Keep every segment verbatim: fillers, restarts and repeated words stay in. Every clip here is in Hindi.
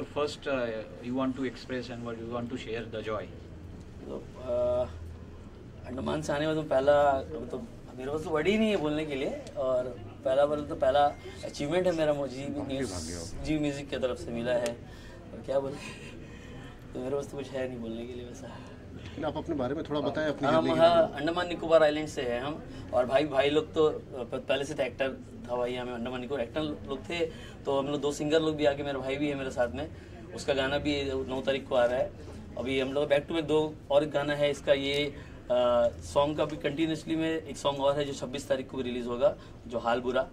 your first uh, you want to express and what you want to share the joy? तो अंडमान से आने में तो पहला तो मेरे पास तो वर्ड ही नहीं है बोलने के लिए, और पहला बार तो पहला अचीवमेंट है मेरा, जी जी म्यूजिक की तरफ से मिला है, और क्या बोले, तो मेरे पास तो कुछ है नहीं बोलने के लिए वैसा। आप अपने बारे में थोड़ा बताएं अपनी। हम हाँ अंडमान निकोबार आइलैंड से है हम, और भाई भाई लोग तो पहले से थे, एक्टर था भाई, हमें अंडमान निकोबार एक्टर लोग थे, तो हम लोग दो सिंगर लोग भी आके, मेरा भाई भी है मेरे साथ में, उसका गाना भी नौ तारीख को आ रहा है। अभी हम लोग बैक टू बैक दो और गाना है इसका, ये सॉन्ग का भी कंटिन्यूसली में एक सॉन्ग और है जो छब्बीस तारीख को भी रिलीज होगा, जो हाल बुरा।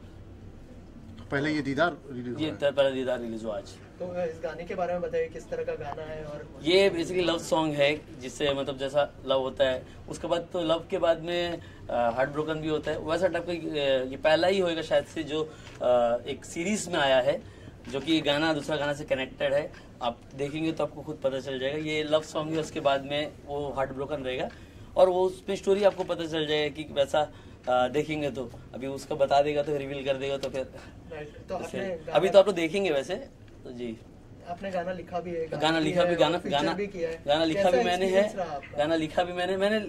पहले ये दीदार रिलीज ये पहला दीदार रिलीज हुआ आज। तो इस गाने के बारे में बताइए, किस तरह का गाना है? और ये बेसिकली लव सॉन्ग है, जिससे मतलब जैसा लव होता है, उसके बाद तो लव के बाद में हार्ट ब्रोकन भी होता है, वैसा टाइप का ये पहला ही होएगा शायद से जो आ, एक सीरीज में आया है, जो कि गाना दूसरा गाना से कनेक्टेड है। आप देखेंगे तो आपको खुद पता चल जाएगा, ये लव सॉन्ग है, उसके बाद में वो हार्ट ब्रोकन रहेगा, और वो उसमें स्टोरी आपको पता चल जाएगा कि वैसा आ, देखेंगे तो अभी उसका बता देगा तो रिवील कर देगा, तो फिर तो अभी तो आप लोग देखेंगे वैसे तो जी। आपने गाना लिखा भी है? गाना लिखा भी गाना गाना भी किया है। गाना लिखा भी मैंने है, गाना लिखा भी मैंने मैंने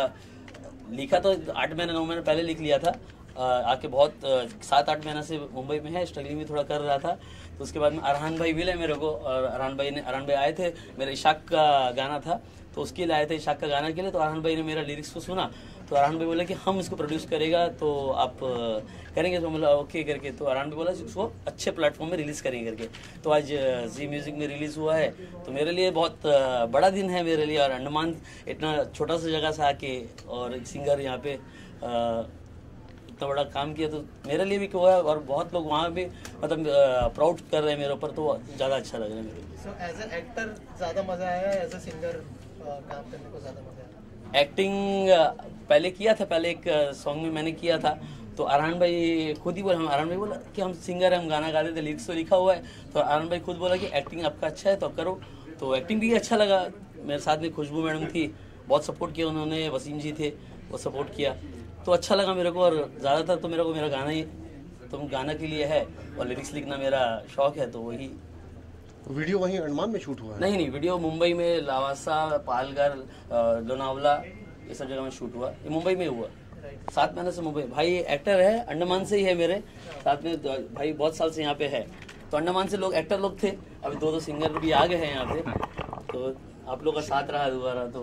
लिखा तो आठ महीने नौ महीने पहले लिख लिया था, आके बहुत सात आठ महीना से मुंबई में है, स्ट्रगलिंग भी थोड़ा कर रहा था, तो उसके बाद में अरहान भाई मिले मेरे को, और अरहान भाई ने अरहान भाई आए थे, मेरा इशाक का गाना था तो उसके लिए आए थे, इशाक का गाना के लिए, तो अरहान भाई ने मेरा लिरिक्स को सुना, तो अरहान भाई बोला कि हम इसको प्रोड्यूस करेगा तो आप करेंगे, तो मतलब ओके करके, तो अरहान भाई बोला उसको अच्छे प्लेटफॉर्म में रिलीज करेंगे करके, तो आज जी म्यूजिक में रिलीज हुआ है, तो मेरे लिए बहुत बड़ा दिन है मेरे लिए, और अंडमान इतना छोटा सा जगह से आके और एक सिंगर यहाँ पे इतना बड़ा काम किया, तो मेरे लिए भी हुआ है, और बहुत लोग वहाँ भी मतलब प्राउड कर रहे हैं मेरे ऊपर, तो ज़्यादा अच्छा लग रहा है मेरे को। सो एज ए एक्टर ज़्यादा मज़ा आया, एज ए सिंगर काम करने को ज़्यादा मज़ा आया? एक्टिंग पहले किया था, पहले एक सॉन्ग में मैंने किया था, तो अरहान भाई खुद ही बोला, हम अरहान भाई बोला कि हम सिंगर हैं, हम गाना गाते थे, लिरिक्स तो लिखा हुआ है, तो अरहान भाई खुद बोला कि एक्टिंग आपका अच्छा है तो आप करो, तो एक्टिंग भी अच्छा लगा। मेरे साथ में खुशबू मैडम थी, बहुत सपोर्ट किया उन्होंने, वसीम जी थे, वो सपोर्ट किया, तो अच्छा लगा मेरे को, और ज़्यादातर तो मेरे को मेरा गाना ही तो गाना के लिए है, और लिरिक्स लिखना मेरा शौक है, तो वही। वीडियो वहीं अंडमान में शूट हुआ है? नहीं नहीं, वीडियो मुंबई में, लावासा, पालघर, लोनावला, ये सब जगह में शूट हुआ, ये मुंबई में हुआ, सात महीने से मुंबई। भाई एक्टर है, अंडमान से ही है मेरे साथ में, भाई बहुत साल से यहाँ पे है, तो अंडमान से लोग एक्टर लोग थे, अभी दो दो सिंगर भी आ गए हैं यहाँ पे, तो आप लोग का साथ रहा दोबारा। तो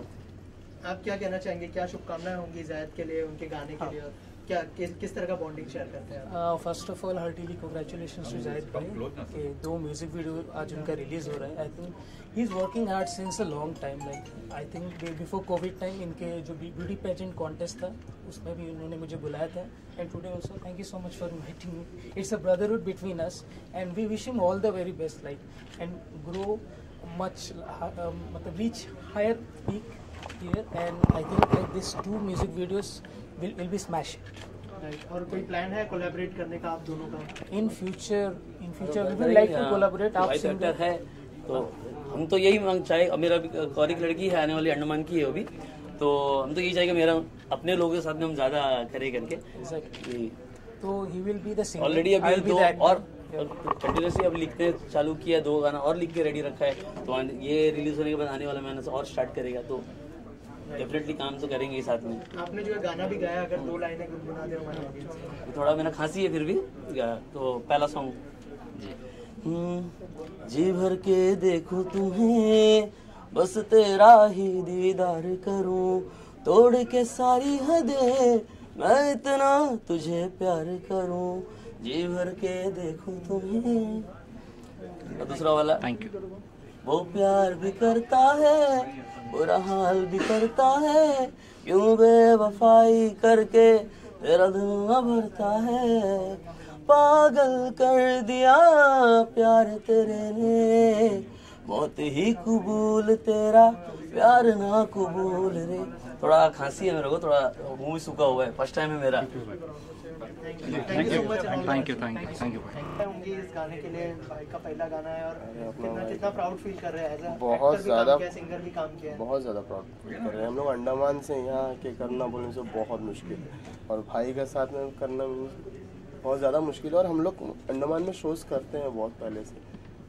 आप क्या कहना चाहेंगे, क्या शुभकामनाएं होंगी जायद के लिए, उनके गाने के लिए, क्या किस किस तरह का बॉन्डिंग शेयर करते हैं? First of all heartily congratulations to Zayed भाई कि दो म्यूजिक वीडियो आज उनका रिलीज हो रहा है। I think he is working hard since a long time, like I think before covid time इनके जो ब्यूटी पेजेंट कॉन्टेस्ट था उसमें भी उन्होंने मुझे बुलाया था, and today also thank you so much for inviting me. It's a brotherhood between us and we wish him all the very best, like and grow much, मतलब reach higher peak here, and I think like these two music videos will will be smash it. Right. और कोई प्लान है कोलैबोरेट करने का आप दोनों का? In future, in future we will like to collaborate. आप सिंगर है तो हम तो यही मांग चाहे, मेरा भी और एक लड़की है आने वाली अंडमान की है वो भी, तो हम तो यही चाहेंगे मेरा अपने लोगों के साथ में हम ज्यादा करें करके। Exactly. तो he will be the singer. Already अभी दो और कंटिन्यूसली अब लिखते चालू किया, दो गाना और लिख के रेडी रखा है, तो ये रिलीज होने के बाद आने वाला महीना से और स्टार्ट करेगा, तो डेफिनेटली काम तो करेंगे साथ में। आपने जो गाना भी गाया, अगर दो लाइनें गुनगुना दे हमारे ऑडियंस को। थोड़ा मेरा खांसी है फिर भी, तो पहला सॉन्ग जी भर के देखो तुम्हें, बस तेरा ही दीदार करूं, तोड़ के सारी हदें मैं इतना तुझे प्यार करूं, जी भर के देखो तुम्हें। और दूसरा वाला थैंक यू, वो प्यार भी करता है, बुरा हाल भी करता है, क्यों बेवफाई करके तेरा धुआं भरता है, पागल कर दिया प्यार तेरे ने, मौत ही कबूल तेरा प्यार ना कबूल रे। थोड़ा खांसी है मेरे को, थोड़ा मुंह भी सूखा हुआ है, फर्स्ट टाइम है मेरा। Thank you thank you thank you thank you होंगी इस गाने के लिए, भाई का पहला गाना है, और कितना कितना प्राउड फील कर रहे हैं? एज अ बहुत ज़्यादा, सिंगर भी काम किया है, बहुत ज़्यादा प्राउड फील कर रहे हैं हम लोग। अंडमान से यहाँ के करना बोलने से बहुत मुश्किल है, और भाई के साथ में करना बहुत ज़्यादा मुश्किल है, और हम लोग अंडमान में शोज़ करते हैं बहुत पहले से,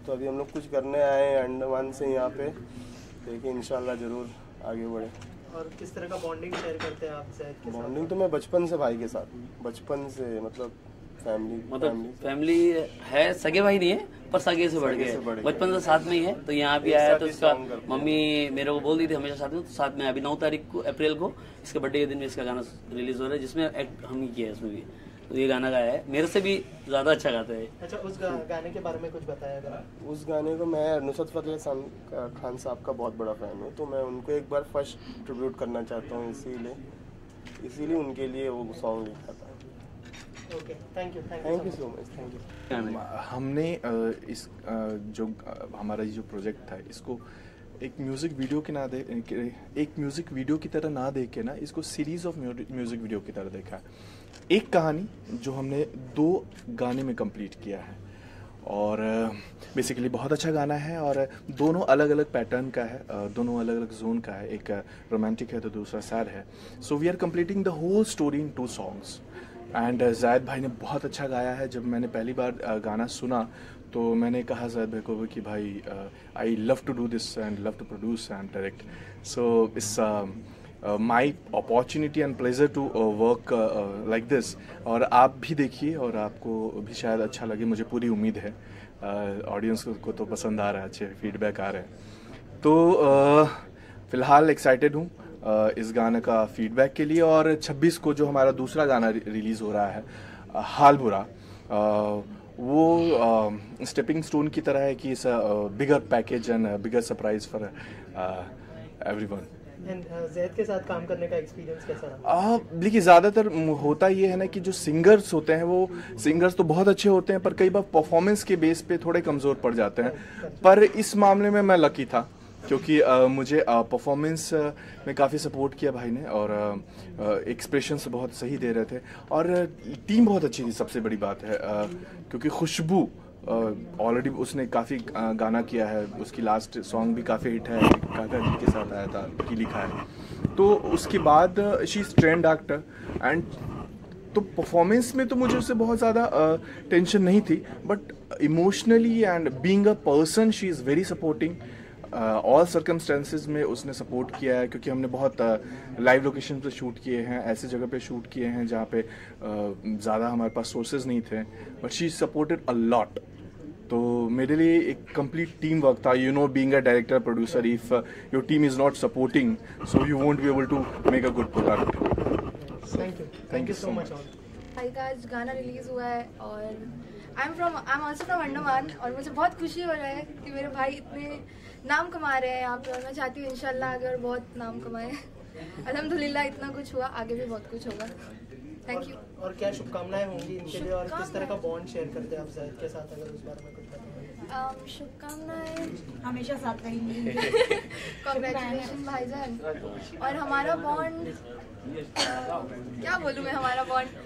तो अभी हम लोग कुछ करने आए हैं अंडमान से यहाँ पे, देखिए इंशाल्लाह ज़रूर आगे बढ़े। और किस तरह का बॉन्डिंग शेयर करते हैं आप ज़ैद के साथ? बॉन्डिंग तो मैं बचपन से भाई के साथ, बचपन से मतलब फैमिली मतलब फैमिली है, सगे भाई नहीं है पर सगे से बढ़ सगे गए, से बढ़ गए। बचपन से साथ में ही है। तो यहाँ भी एक आया साथ तो ही इसका song करते हैं। मम्मी मेरे को बोल दी थी हमेशा साथ में, तो साथ में अभी नौ तारीख को अप्रैल को इसके बर्थडे के दिन में इसका गाना रिलीज हो रहा है, जिसमें एक्ट हम ही किया है इसमें भी। तो ये गाना गाया है, मेरे से भी ज्यादा अच्छा गाता है। अच्छा, उस गा, गाने के बारे में कुछ बताया अगर? उस गाने को मैं नुसरत फतेह खान साहब का बहुत बड़ा फ़ैन हूँ, तो मैं उनको एक बार फर्स्ट ट्रिब्यूट करना चाहता हूँ, इसीलिए इसीलिए उनके लिए वो सॉन्ग लिखा था। Okay, thank you thank you so much, thank you. हमने अ, इस अ, जो अ, हमारा ये जो प्रोजेक्ट था इसको एक म्यूज़िक वीडियो के ना दे एक म्यूज़िक वीडियो की तरह ना देख के ना इसको सीरीज़ ऑफ म्यूज़िक वीडियो की तरह देखा है। एक कहानी जो हमने दो गाने में कंप्लीट किया है, और बेसिकली बहुत अच्छा गाना है, और दोनों अलग अलग पैटर्न का है, अ, दोनों अलग अलग जोन का है, एक रोमांटिक है तो दूसरा सैड है। So we are completing the whole story in two songs. And Zaid भाई ने बहुत अच्छा गाया है। जब मैंने पहली बार uh, गाना सुना तो मैंने कहा ज़ैद भाई को कि भाई I love to do this and love to produce and direct, so it's my opportunity and pleasure to work like this. और आप भी देखिए और आपको भी शायद अच्छा लगे, मुझे पूरी उम्मीद है। ऑडियंस uh, को तो पसंद आ रहा है, अच्छे फीडबैक आ रहे हैं। तो uh, फ़िलहाल एक्साइटेड हूँ Uh, इस गाने का फीडबैक के लिए। और छब्बीस को जो हमारा दूसरा गाना रिलीज़ हो रहा है uh, हाल बुरा, uh, वो स्टेपिंग uh, स्टोन की तरह है कि इस bigger package and bigger surprise for everyone. Zaid के साथ काम करने का एक्सपीरियंस कैसा रहा? देखिए ज़्यादातर होता ये है ना कि जो सिंगर्स होते हैं वो सिंगर्स तो बहुत अच्छे होते हैं, पर कई बार परफॉर्मेंस के बेस पे थोड़े कमज़ोर पड़ जाते हैं। पर इस मामले में मैं लकी था क्योंकि uh, मुझे परफॉर्मेंस uh, uh, में काफ़ी सपोर्ट किया भाई ने, और एक्सप्रेशंस uh, uh, बहुत सही दे रहे थे, और टीम uh, बहुत अच्छी थी। सबसे बड़ी बात है uh, क्योंकि खुशबू ऑलरेडी uh, उसने काफ़ी uh, गाना किया है, उसकी लास्ट सॉन्ग भी काफ़ी हिट है, काका जी के साथ आया था की लिखा है। तो उसके बाद she is trained actor and तो परफॉर्मेंस में तो मुझे उससे बहुत ज़्यादा टेंशन नहीं थी, but emotionally and being a person she is very supporting. All circumstances में उसने सपोर्ट किया है, क्योंकि हमने बहुत लाइव लोकेशन पे शूट किए हैं, ऐसे जगह पे शूट किए हैं जहाँ पे ज़्यादा हमारे पास सोर्सेज नहीं थे, but she supported a lot. तो मेरे लिए एक कंप्लीट टीम वर्क था। You know, being a director producer, if your team is not supporting so you won't be able to make a good product. Thank you, thank you so much. भाई का आज गाना रिलीज़ हुआ है और I am from I am also from Andaman, और मुझे बहुत खुशी हो रहा है कि मेरे भाई इतने नाम कमा रहे हैं यहाँ पे, और मैं चाहती हूँ इंशाल्लाह आगे और बहुत नाम कमाएं। अल्हम्दुलिल्लाह इतना कुछ हुआ, आगे भी बहुत कुछ होगा। Thank you. और क्या शुभकामनाएं होंगी इनके लिए, और किस तरह का बॉन्ड शेयर करते हैं आप ज़ैद के साथ, अगर उस बारे में कुछ बताएं? शुभकामनाएं हमेशा साथ रहेंगी। कांग्रेचुलेशन भाईजान। और हमारा बॉन्ड, क्या बोलूँ मैं, हमारा बॉन्ड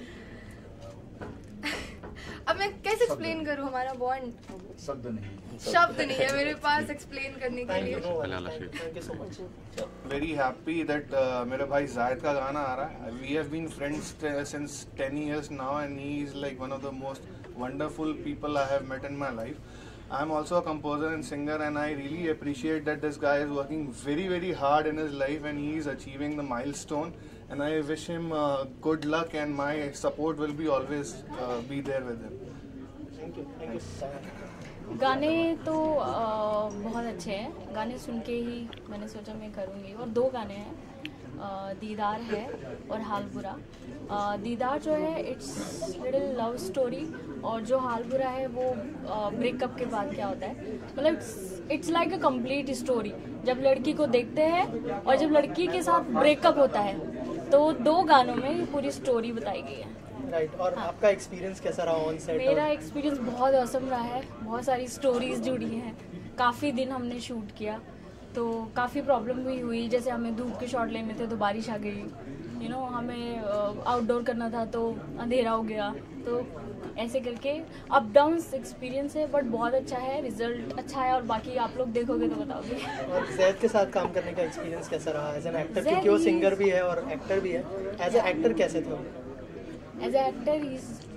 अब मैं कैसे एक्सप्लेन करूँ हमारा बॉन्ड? शब्द नहीं शब्द नहीं है मेरे पास एक्सप्लेन करने के लिए। Thank you so much. Very happy that मेरे भाई ज़ैद का गाना आ रहा है। We have been friends since ten years now and he is like one of the most wonderful people I have met in my life. I am also a composer and singer, and I really appreciate that this guy is working very very hard in his life and he is achieving the milestone, and I wish him uh, good luck, and my support will be always uh, be there with him. Thank you. Thank you. गाने तो आ, बहुत अच्छे हैं, गाने सुन के ही मैंने सोचा मैं करूँगी. और दो गाने हैं, आ, दीदार है और हाल बुरा. आ, दीदार जो है इट्स लिटिल लव स्टोरी, और जो हाल बुरा है वो ब्रेकअप के बाद क्या होता है, मतलब it's like a complete story. जब लड़की को देखते हैं और जब लड़की के साथ ब्रेकअप होता है, तो दो गानों में पूरी स्टोरी बताई गई है. Right right. और हाँ. आपका एक्सपीरियंस कैसा रहा ऑन सेट? मेरा एक्सपीरियंस बहुत औसम रहा है. बहुत सारी स्टोरीज जुड़ी हैं. काफ़ी दिन हमने शूट किया तो काफ़ी प्रॉब्लम भी हुई. जैसे हमें धूप के शॉट लेने थे तो बारिश आ गई, यू नो हमें आउटडोर करना था तो अंधेरा हो गया. तो ऐसे करके अप डाउन एक्सपीरियंस है, बट बहुत अच्छा है, रिजल्ट अच्छा है, और बाकी आप लोग देखोगे तो बताओगे. और ज़ैद के साथ काम करने का एक्सपीरियंस कैसा रहा एज एन एक्टर, क्योंकि वो सिंगर भी है और एक्टर भी है. एज ए एक्टर कैसे थे? As a actor he is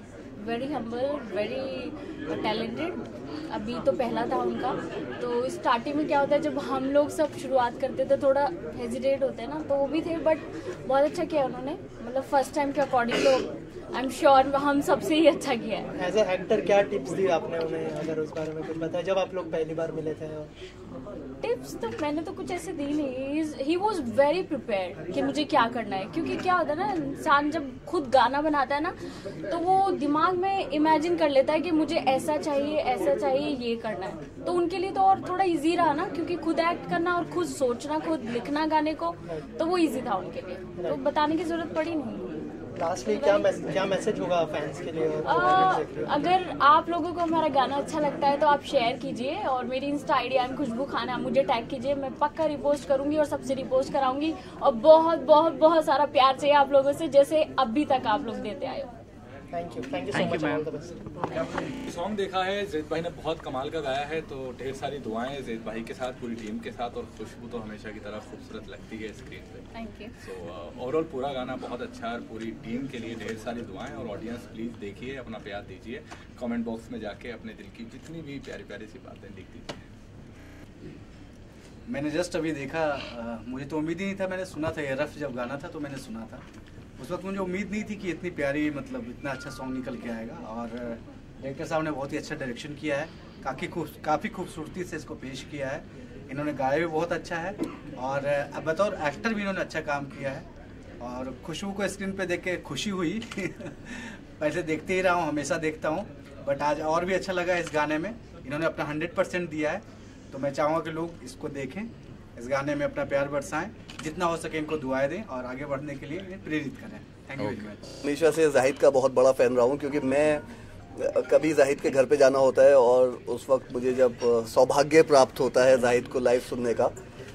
very humble, very talented. अभी तो पहला था उनका, तो स्टार्टिंग में क्या होता है जब हम लोग सब शुरुआत करते तो थोड़ा हेजिटेट होते हैं ना, तो वो भी थे, बट बहुत अच्छा किया उन्होंने, मतलब फर्स्ट टाइम के अकॉर्डिंग तो आई एम श्योर हम सबसे ही अच्छा किया है। एज ए एक्टर क्या टिप्स दी आपने उन्हें, अगर उस बारे में कुछ बताया जब आप लोग पहली बार मिले थे? टिप्स तो मैंने तो कुछ ऐसे दी नहीं, ही वॉज वेरी प्रिपेयर्ड कि मुझे क्या करना है, क्योंकि क्या होता है ना, इंसान जब खुद गाना बनाता है ना तो वो दिमाग में इमेजिन कर लेता है कि मुझे ऐसा चाहिए, ऐसा चाहिए, ये करना है। तो उनके लिए तो और थोड़ा इजी रहा ना, क्योंकि खुद एक्ट करना और खुद सोचना, खुद लिखना गाने को, तो वो इजी था उनके लिए, तो बताने की जरूरत पड़ी नहीं। लास्टली क्या मैसेज क्या मैसेज होगा फैंस के लिए? आ, अगर आप लोगों को हमारा गाना अच्छा लगता है तो आप शेयर कीजिए, और मेरी insta I D I am Khushbu Khan, आप मुझे टैग कीजिए, मैं पक्का रिपोस्ट करूंगी और सबसे रिपोस्ट कराऊंगी, और बहुत बहुत बहुत सारा प्यार चाहिए आप लोगों से, जैसे अभी तक आप लोग देते आए हो। Thank you thank you so much, all the best. Song देखा है, जैद भाई ने बहुत कमाल का गाया है, तो ढेर सारी दुआएं जैद भाई के साथ, पूरी टीम के साथ, और खुशबू तो हमेशा की तरह खूबसूरत लगती है स्क्रीन पे। Thank you. सो ओवरऑल पूरा गाना बहुत अच्छा है, और पूरी टीम के लिए ढेर सारी दुआएं, और ऑडियंस प्लीज़ देखिए, अपना प्यार दीजिए, कमेंट बॉक्स में जाके अपने दिल की जितनी भी प्यारी प्यारी सी बातें लिख दीजिए। मैंने जस्ट अभी देखा, आ, मुझे तो उम्मीद ही नहीं था, मैंने सुना था ये रफ जब गाना था तो मैंने सुना था, उस वक्त मुझे उम्मीद नहीं थी कि इतनी प्यारी, मतलब इतना अच्छा सॉन्ग निकल के आएगा, और डायरेक्टर साहब ने बहुत ही अच्छा डायरेक्शन किया है, काफ़ी खूब काफ़ी खूबसूरती से इसको पेश किया है, इन्होंने गाया भी बहुत अच्छा है, और बतौर एक्टर भी इन्होंने अच्छा काम किया है, और खुशबू को स्क्रीन पे देख के खुशी हुई पहले देखते ही रहा हूँ, हमेशा देखता हूँ, बट आज और भी अच्छा लगा इस गाने में, इन्होंने अपना हंड्रेड परसेंट दिया है, तो मैं चाहूँगा कि लोग इसको देखें, इस गाने में अपना प्यार बरसाएं, जितना हो सके इनको दुआएं दें, और आगे बढ़ने के लिए इन्हें प्रेरित करें। Thank you very much. हमेशा से जाहिद का बहुत बड़ा फ़ैन रहा हूँ, क्योंकि मैं कभी जाहिद के घर पे जाना होता है, और उस वक्त मुझे जब सौभाग्य प्राप्त होता है जाहिद को लाइव सुनने का,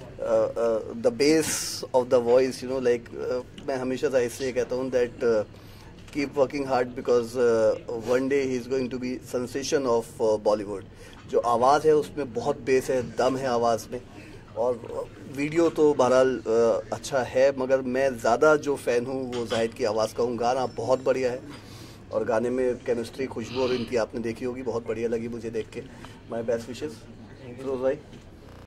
the base of the voice, you know, like मैं हमेशा जाहिद से ये कहता हूँ that keep working hard, because one day he is going to be sensation of Bollywood. जो आवाज़ है उसमें बहुत बेस है, दम है आवाज़ में, और वीडियो तो बहरहाल अच्छा है, मगर मैं ज़्यादा जो फ़ैन हूँ वो जाहिद की आवाज़ का हूँ। गाना बहुत बढ़िया है, और गाने में केमिस्ट्री खुशबू और इनकी आपने देखी होगी, बहुत बढ़िया लगी मुझे देख के। माय बेस्ट विशेस फिरोज भाई।